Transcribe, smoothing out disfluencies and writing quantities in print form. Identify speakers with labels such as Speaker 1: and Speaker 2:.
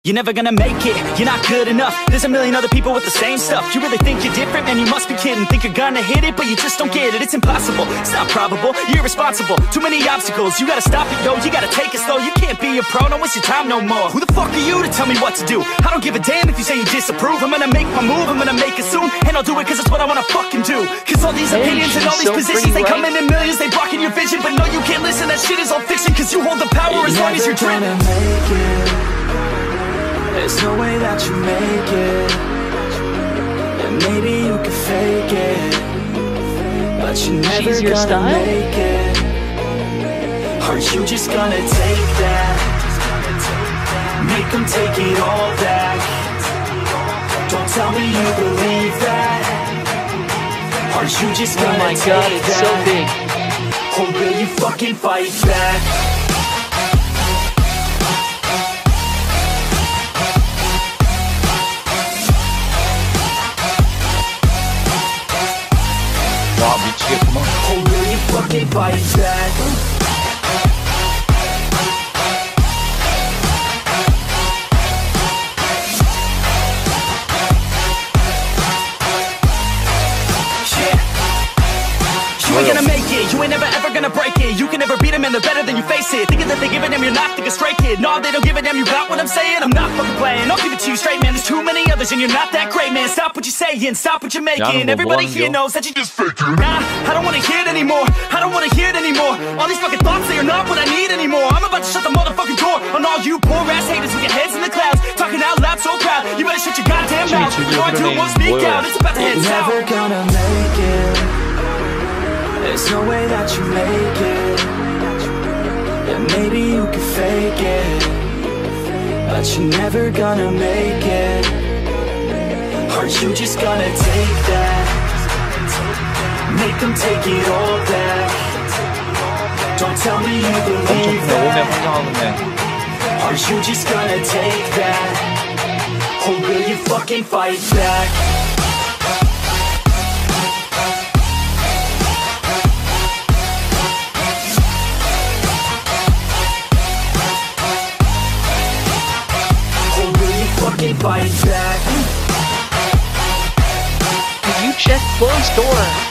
Speaker 1: You're never gonna make it, you're not good enough. There's a million other people with the same stuff. You really think you're different? Man, you must be kidding. Think you're gonna hit it, but you just don't get it. It's impossible, it's not probable, you're irresponsible. Too many obstacles, you gotta stop it, yo. You gotta take it slow, you can't be a pro. Don't waste your time no more. Who the fuck are you to tell me what to do? I don't give a damn if you say you disapprove. I'm gonna make my move, I'm gonna make it soon. And I'll do it cause it's what I wanna fucking do. Cause all these opinions and all these positions, they come in millions. They blocking your vision, but no, you can't listen. That shit is all fiction, cause you hold the power as long as you're dreaming.
Speaker 2: There's no way that you make it. And maybe you can fake it, but you're never gonna make it. Are you just gonna take that? Make them take it all back. Don't tell me you believe that. Are you just gonna take that? Oh my god, it's so big. Or will you fucking fight back?
Speaker 3: 와 미치겠구만.
Speaker 2: Or will you fucking fight back?
Speaker 1: You ain't gonna make it, you ain't never ever gonna break it. You can never beat them and they're better than you face it. Thinking that they give a damn, you're not, think a straight kid. No, they don't give a damn, you got what I'm saying? I'm not fucking playing, I'll give it to you straight, man. There's too many others and you're not that great, man. Stop what you're saying, stop what you're making. Everybody here knows that you just faking. Nah, I don't wanna hear it anymore, I don't wanna hear it anymore. All these fucking thoughts, they are not what I need anymore. I'm about to shut the motherfucking door on all you poor ass haters with your heads in the clouds, talking out loud so proud. You better shut your goddamn mouth before I do won't speak out. It's about to head south.
Speaker 2: Never gonna make it. There's no way that you make it. And maybe you can fake it, but you're never gonna make it. Are you just gonna take that? Make them take it all back. Don't tell me you believe that. Are you just gonna take that? Or will you fucking fight back?
Speaker 1: Fight back.
Speaker 4: Did you check closed door?